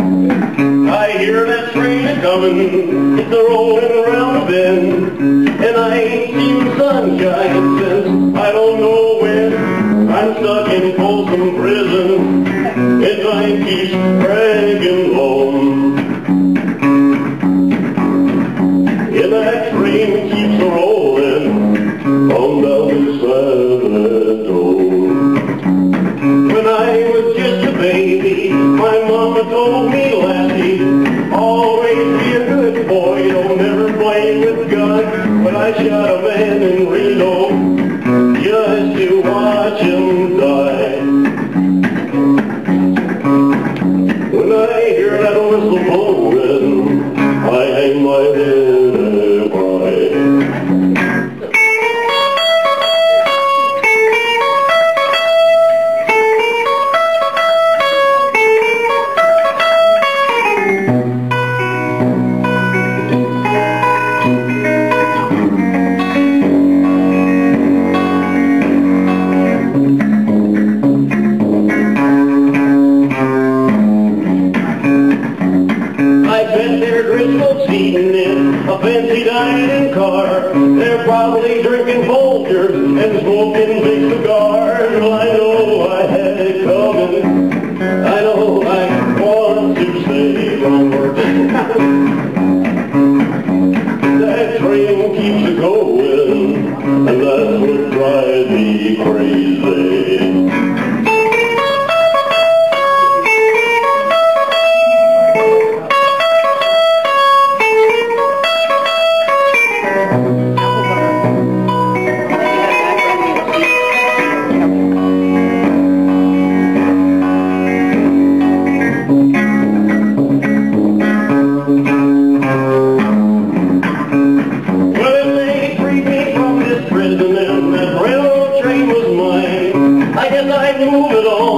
I hear that train a-comin', it's a-rollin' around the bend, and I ain't seen sunshine since I don't know when. I'm stuck in Folsom Prison, and time keeps dragging home. And that train keeps a-rollin' on down to San Antonio. When I was just a baby, my mama told me, lassie, always be a good boy, don't never play with guns. But I shot a man in Reno just to watch him die. When I hear that whistle blowing, I hang my head and cry. Eating in a fancy dining car. They're probably drinking Folgers and smoking big cigars. Well, I know I had it coming. I know I want to say wrong words. That train keeps a-going, and that's what drives me crazy. I guess I'd move it on.